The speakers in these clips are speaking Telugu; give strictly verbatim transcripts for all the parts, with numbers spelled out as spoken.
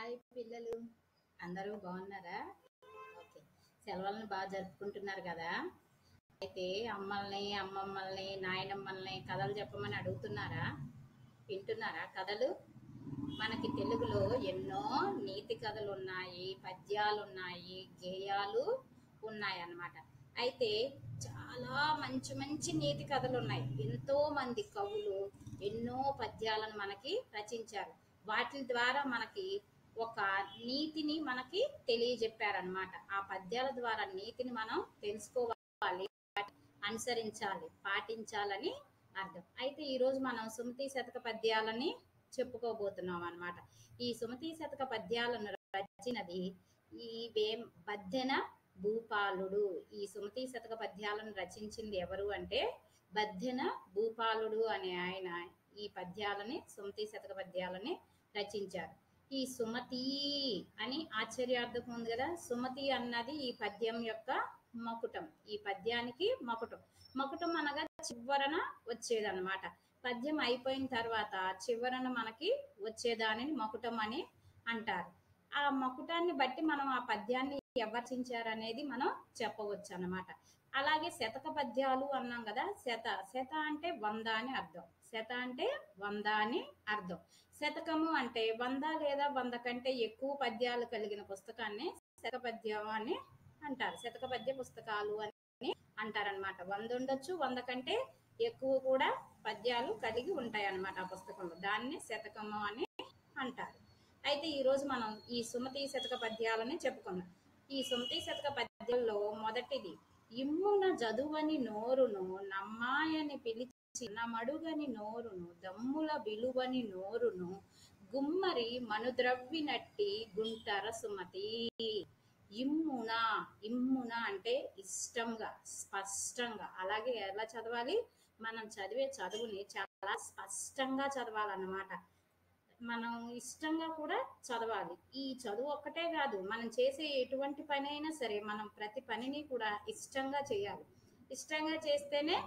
హాయ్ పిల్లలు, అందరూ బాగున్నారా? ఓకే. సెలవులను బాగా జరుపుకుంటున్నారు కదా? అయితే అమ్మల్ని, అమ్మమ్మల్ని, నాయనమ్మల్ని కథలు చెప్పమని అడుగుతున్నారా? వింటున్నారా కథలు? మనకి తెలుగులో ఎన్నో నీతి కథలు ఉన్నాయి, పద్యాలు ఉన్నాయి, గేయాలు ఉన్నాయి అన్నమాట. అయితే చాలా మంచి మంచి నీతి కథలు ఉన్నాయి. ఎంతో మంది కవులు ఎన్నో పద్యాలను మనకి రచించారు. వాటి ద్వారా మనకి ఒక నీతిని మనకి తెలియజెప్పారనమాట. ఆ పద్యాల ద్వారా నీతిని మనం తెలుసుకోవాలి, అనుసరించాలి, పాటించాలని అర్థం. అయితే ఈరోజు మనం సుమతి శతక పద్యాలని చెప్పుకోబోతున్నాం అనమాట. ఈ సుమతి శతక పద్యాలను రచించినది ఈ వేం బద్దెన భూపాలుడు. ఈ సుమతి శతక పద్యాలను రచించింది ఎవరు అంటే బద్దెన భూపాలుడు అనే ఆయన ఈ పద్యాలని సుమతి శతక పద్యాలని రచించారు. ఈ సుమతి అని ఆశ్చర్యార్థకం ఉంది కదా. సుమతి అన్నది ఈ పద్యం యొక్క మకుటం. ఈ పద్యానికి మకుటం. మకుటం అనగా చివరన వచ్చేదన్నమాట. పద్యం అయిపోయిన తర్వాత చివరన మనకి వచ్చేదానిని మకుటం అని అంటారు. ఆ మకుటాన్ని బట్టి మనం ఆ పద్యాన్ని ఎవరు రచించారనేది మనం చెప్పవచ్చు అన్నమాట. అలాగే శతక పద్యాలు అన్నాం కదా. శత శత అంటే వంద అని అర్థం. శత అంటే వంద అని అర్థం. శతకము అంటే వంద లేదా వంద కంటే ఎక్కువ పద్యాలు కలిగిన పుస్తకాన్ని శతక పద్యం అని అంటారు. శతక పద్య పుస్తకాలు అని అంటారనమాట. వంద ఉండొచ్చు, వంద కంటే ఎక్కువ కూడా పద్యాలు కలిగి ఉంటాయి అన్నమాట ఆ పుస్తకంలో. దాన్ని శతకము అని అంటారు. అయితే ఈరోజు మనం ఈ సుమతి శతక పద్యాలని చెప్పుకున్నాం. ఈ సుమతి శతక పద్యంలో మొదటిది ఇమ్మున జదువని నోరును నమ్మాయని పిలిచి నమడుగని నోరును దమ్ముల విలువని నోరును గుమ్మరి మనుద్రవ్వినట్టి గుంటర సుమతి. ఇమ్మున ఇమ్మున అంటే ఇష్టంగా, స్పష్టంగా. అలాగే ఎలా చదవాలి? మనం చదివే చదువుని చాలా స్పష్టంగా చదవాలన్నమాట. మనం ఇష్టంగా కూడా చదవాలి. ఈ చదువు ఒక్కటే కాదు, మనం చేసే ఎటువంటి పని అయినా సరే మనం ప్రతి పనిని కూడా ఇష్టంగా చేయాలి. ఇష్టంగా చేస్తేనే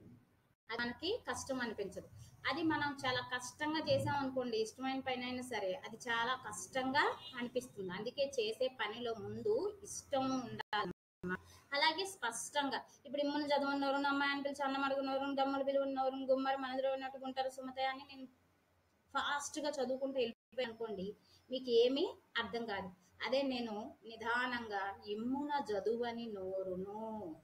మనకి కష్టం అనిపించదు. అది మనం చాలా కష్టంగా చేసాం అనుకోండి, ఇష్టమైన పని అయినా సరే అది చాలా కష్టంగా అనిపిస్తుంది. అందుకే చేసే పనిలో ముందు ఇష్టం ఉండాలి. అలాగే స్పష్టంగా. ఇప్పుడు ఇమ్మును చదవనోరు అమ్మాయి అని పిలిచి అన్నం అడుగునోరు దమ్ములు పిలువనోరు గుమ్మరి మనద్రోనట్టుకుంటారు సుమతే అని నేను ఫాస్ట్గా చదువుకుంటూ వెళ్ళిపోయి అనుకోండి, మీకు ఏమీ అర్థం కాదు. అదే నేను నిదానంగా ఇమ్మున జదువని నోరును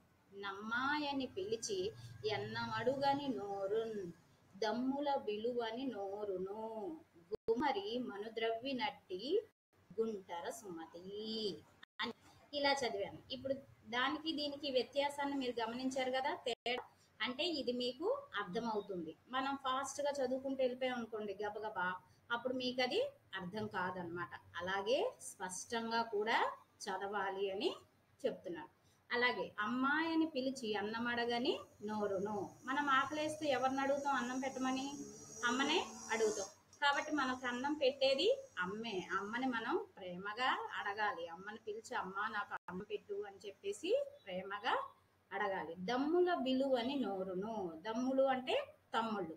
నమ్మాయని పిలిచి ఎన్నమడుగని నోరున్ దమ్ముల విలువని నోరును గుమరి మనుద్రవ్వినట్టి గుంటర సుమతి అని ఇలా చదివాను. ఇప్పుడు దానికి దీనికి వ్యత్యాసాన్ని మీరు గమనించారు కదా. తేడా అంటే ఇది మీకు అర్థమవుతుంది. మనం ఫాస్ట్గా చదువుకుంటూ వెళ్ళిపోయాం అనుకోండి గబగబా, అప్పుడు మీకు అది అర్థం కాదనమాట. అలాగే స్పష్టంగా కూడా చదవాలి అని చెప్తున్నాడు. అలాగే అమ్మాయిని పిలిచి అన్నం అడగని నోరును. మనం ఆకలేస్తే ఎవరిని అడుగుతాం అన్నం పెట్టమని? అమ్మనే అడుగుతాం. కాబట్టి మనకు అన్నం పెట్టేది అమ్మే. అమ్మని మనం ప్రేమగా అడగాలి. అమ్మని పిలిచి అమ్మ నాకు అన్నం పెట్టు అని చెప్పేసి ప్రేమగా అడగాలి. దమ్ముల విలువని నోరును. దమ్ములు అంటే తమ్ముళ్ళు.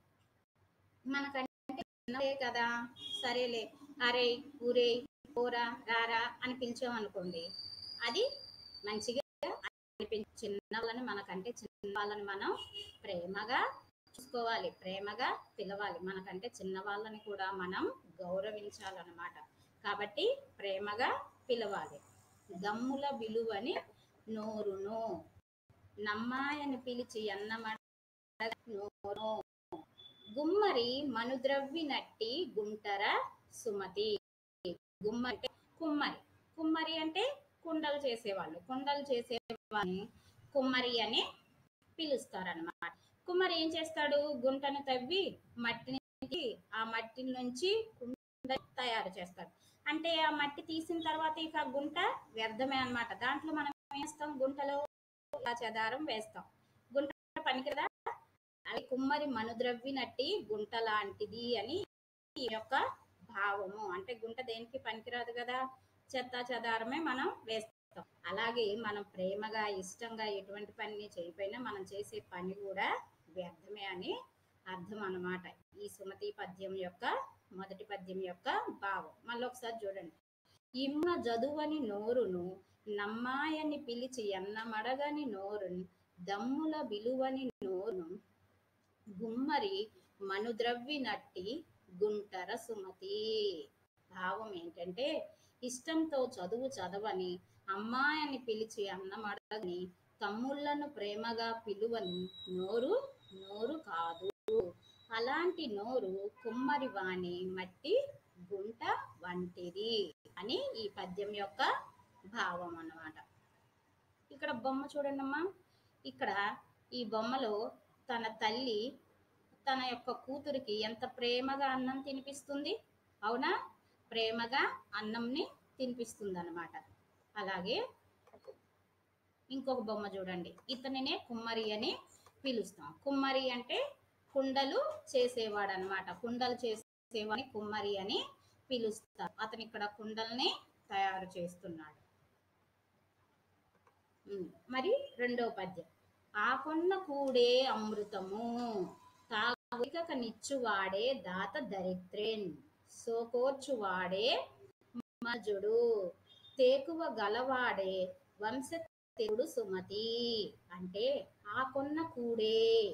మనకంటే చిన్నదే కదా, సరేలే అరే ఊరే పోరా రారా అని పిలిచామనుకోండి, అది మంచిగా అనిపించి చిన్న వాళ్ళని మనకంటే చిన్న వాళ్ళని మనం ప్రేమగా చూసుకోవాలి, ప్రేమగా పిలవాలి. మనకంటే చిన్న వాళ్ళని కూడా మనం గౌరవించాలన్నమాట. కాబట్టి ప్రేమగా పిలవాలి. దమ్ముల విలువని నోరును నమ్మాయని పిలిచి అన్నమడ నోరు గుమ్మరి మనుద్రవ్వినట్టి గుంటర సుమతి. గుమ్మరి అంటే కుమ్మరి. కుమ్మరి అంటే కుండలు చేసేవాళ్ళు. కుండలు చేసేవాళ్ళని కుమ్మరి అని పిలుస్తారనమాట. కుమ్మరి ఏం చేస్తాడు? గుంటను తవ్వి మట్టిని ఆ మట్టి నుంచి కుండ తయారు చేస్తాడు. అంటే ఆ మట్టి తీసిన తర్వాత ఇక గుంట వ్యర్థమే అనమాట. దాంట్లో మనం ఏం చేస్తాం? గుంటలో చెదారం వేస్తాం. గుంట పనికిరదా? అది కుమ్మరి మనుద్రవ్వినట్టి గుంట లాంటిది అని ఈ యొక్క భావము. అంటే గుంట దేనికి పనికిరాదు కదా, చెత్త చెదారమే మనం వేస్తాం. అలాగే మనం ప్రేమగా ఇష్టంగా ఎటువంటి పని చేయకపోయినా మనం చేసే పని కూడా వ్యర్థమే అని అర్థం అన్నమాట ఈ సుమతి పద్యం యొక్క మొదటి పద్యం యొక్క భావం మళ్ళీ ఒకసారి చూడండి. ఇమ్మ జదువని నోరును నమ్మాయని పిలిచి ఎన్నమడగని నోరును దమ్ముల విలువని నోరును గుమ్మరి మనుద్రవ్వినట్టి గుంటర సుమతి. భావం ఏంటంటే, ఇష్టంతో చదువు చదవని, అమ్మాయని పిలిచి అన్నమడగని, తమ్ముళ్లను ప్రేమగా పిలువని నోరు నోరు కాదు. అలాంటి నోరు కుమ్మరి వాణి మట్టి గుంట వంటిది అని ఈ పద్యం యొక్క భావం అన్నమాట. ఇక్కడ బొమ్మ చూడండి అమ్మా. ఇక్కడ ఈ బొమ్మలో తన తల్లి తన యొక్క కూతురికి ఎంత ప్రేమగా అన్నం తినిపిస్తుంది. అవునా? ప్రేమగా అన్నంని తినిపిస్తుంది అన్నమాట. అలాగే ఇంకొక బొమ్మ చూడండి. ఇతనినే కుమ్మరి అని పిలుస్తాం. కుమ్మరి అంటే కుండలు చేసేవాడు అనమాట. కుండలు చేసేవాడిని కుమ్మరి అని పిలుస్తారు. అతను ఇక్కడ కుండల్ని తయారు చేస్తున్నాడు. మరి రెండో పద్యం. ఆకొన్న కూడే అమృతము తాగక నిచ్చువాడే దాత దరిద్రేన్ సోకోర్చువాడే మజుడు తేకువ గలవాడే వంశ తెరుడు సుమతి. అంటే ఆకొన్న కూడే,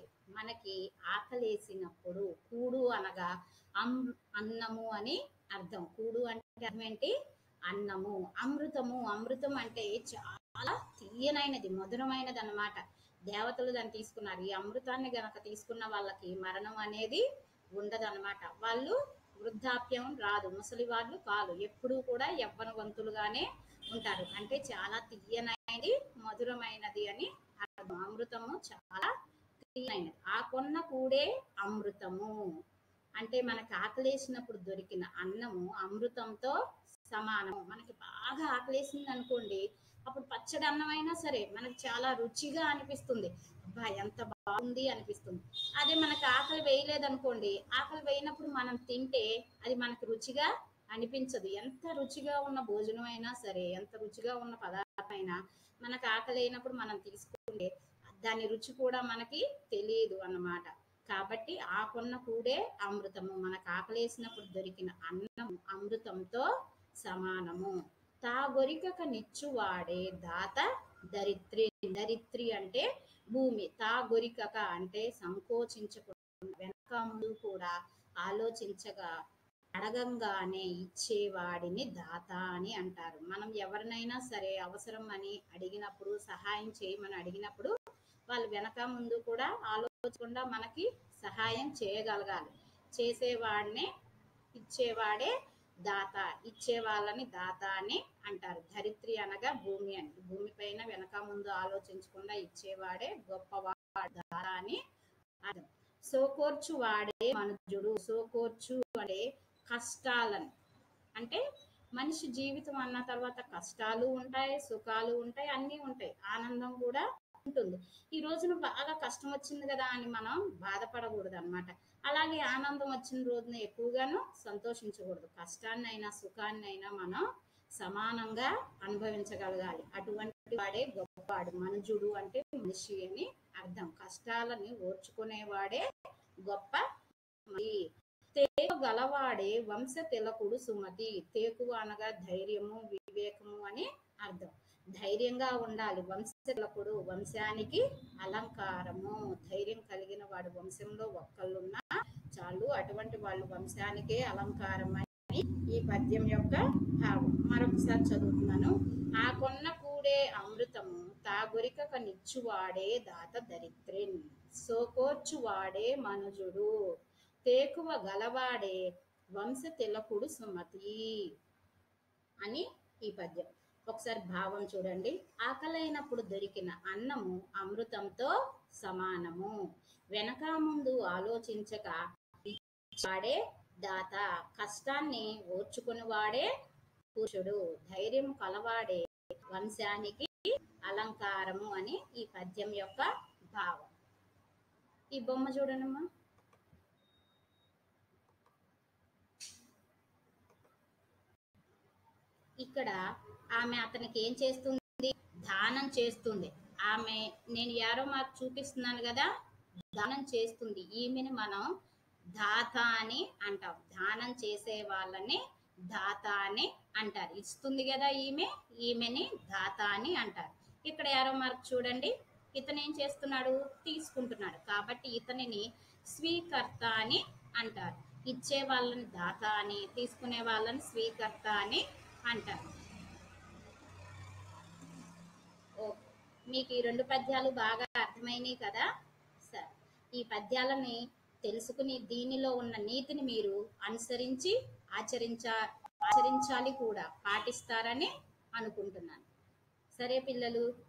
మనకి ఆకలేసినప్పుడు, కూడు అనగా అమ్ అన్నము అని అర్థం. కూడు అంటే అర్థం ఏంటి? అన్నము. అమృతము, అమృతం అంటే చాలా తీయనైనది, మధురమైనది అన్నమాట. దేవతలు దాన్ని తీసుకున్నారు. ఈ అమృతాన్ని గనక తీసుకున్న వాళ్ళకి మరణం అనేది ఉండదు అనమాట. వాళ్ళు వృద్ధాప్యం రాదు, ముసలి వాళ్ళు కాదు, ఎప్పుడూ కూడా యవ్వనవంతులుగానే ఉంటారు. అంటే చాలా తీయనైనది, మధురమైనది అని అర్థం. అమృతము చాలా తీయనైనది. ఆ కొన్న కూడే అమృతము అంటే మనకి ఆకలేసినప్పుడు దొరికిన అన్నము అమృతంతో సమానము. మనకి బాగా ఆకలేసింది అనుకోండి, అప్పుడు పచ్చడి అన్నం అయినా సరే మనకి చాలా రుచిగా అనిపిస్తుంది. అబ్బా ఎంత బాగుంది అనిపిస్తుంది. అదే మనకి ఆకలి వేయలేదు అనుకోండి, ఆకలి వేయినప్పుడు మనం తింటే అది మనకి రుచిగా అనిపించదు. ఎంత రుచిగా ఉన్న భోజనం అయినా సరే, ఎంత రుచిగా ఉన్న పదార్థం అయినా మనకు ఆకలి అయినప్పుడు మనం తీసుకుంటే దాని రుచి కూడా మనకి తెలియదు అన్నమాట. కాబట్టి ఆ కొన్న కూడే అమృతము. మనకు ఆకలేసినప్పుడు దొరికిన అన్నం అమృతంతో సమానము. తాగొరికక నిచ్చువాడే దాత దరిత్రి. దరిత్రి అంటే భూమి. తాగొరికక అంటే సంకోచించకుండా, వెనక ముందు కూడా ఆలోచించగా అడగంగానే ఇచ్చేవాడిని దాత అని అంటారు. మనం ఎవరినైనా సరే అవసరం అని అడిగినప్పుడు, సహాయం చేయమని అడిగినప్పుడు వాళ్ళు వెనక ముందు కూడా ఆలోచించకుండా మనకి సహాయం చేయగలగాలి. చేసేవాడిని, ఇచ్చేవాడే దాత. ఇచ్చే వాళ్ళని దాత అని అంటారు. ధరిత్రి అనగా భూమి అని. భూమి పైన వెనక ముందు ఆలోచించకుండా ఇచ్చేవాడే గొప్పవాడు, దాత అని అర్థం. సోకోర్చు వాడే మనుజుడు. సోకోర్చు అంటే కష్టాలను, అంటే మనిషి జీవితం అన్న తర్వాత కష్టాలు ఉంటాయి, సుఖాలు ఉంటాయి, అన్నీ ఉంటాయి, ఆనందం కూడా ఉంటుంది. ఈ రోజున బాగా కష్టం వచ్చింది కదా అని మనం బాధపడకూడదు అనమాట. అలాగే ఆనందం వచ్చిన రోజున ఎక్కువగాను సంతోషించకూడదు. కష్టాన్ని అయినా సుఖాన్ని అయినా మనం సమానంగా అనుభవించగలగాలి. అటువంటి వాడే గొప్పవాడు. మనుజుడు అంటే మనిషి అని అర్థం. కష్టాలని ఓర్చుకునేవాడే గొప్ప. తేకు గలవాడే వంశ తిలకుడు సుమతి. తేకువ అనగా ధైర్యము, వివేకము అని అర్థం. ధైర్యంగా ఉండాలి. వంశ తిలకుడు, వంశానికి అలంకారము. ధైర్యం కలిగిన వాడు వంశంలో ఒక్కళ్ళున్నా చాలు, అటువంటి వాళ్ళు వంశానికే అలంకారం అని ఈ పద్యం యొక్క భావం. మరొకసారి చదువుతున్నాను. ఆ కొన్న కూడే అమృతము తాగొరికక నిచ్చువాడే దాత దరిద్రిన్ సోకోర్చువాడే మనుజుడు తేకువ గలవాడే వంశ తిలకుడు సుమతి అని ఈ పద్యం. ఒకసారి భావం చూడండి. ఆకలైనప్పుడు దొరికిన అన్నము అమృతంతో సమానము. వెనక ముందు ఆలోచించక వాడే దాత. కష్టాన్ని ఓర్చుకుని వాడే పురుషుడు. ధైర్యం కలవాడే వంశానికి అలంకారము అని ఈ పద్యం యొక్క భావం. ఈ బొమ్మ చూడనమ్మా. ఇక్కడ ఆమె అతనికి ఏం చేస్తుంది? దానం చేస్తుంది. ఆమె, నేను యారో మార్క్ చూపిస్తున్నాను కదా, దానం చేస్తుంది. ఈమెని మనం దాత అని అంటాం. దానం చేసే వాళ్ళని దాత అని అంటారు. ఇస్తుంది కదా ఈమె, ఈమెని దాత అని అంటారు. ఇక్కడ యారో మార్క్ చూడండి, ఇతను ఏం చేస్తున్నాడు, తీసుకుంటున్నాడు. కాబట్టి ఇతనిని స్వీకర్త అని అంటారు. ఇచ్చే వాళ్ళని దాత అని, తీసుకునే వాళ్ళని స్వీకర్త అని అంటారు. ఓకే, మీకు ఈ రెండు పద్యాలు బాగా అర్థమైనాయి కదా. సరే, ఈ పద్యాలని తెలుసుకుని దీనిలో ఉన్న నీతిని మీరు అనుసరించి ఆచరించా ఆచరించాలి కూడా, పాటిస్తారని అనుకుంటున్నాను. సరే పిల్లలు,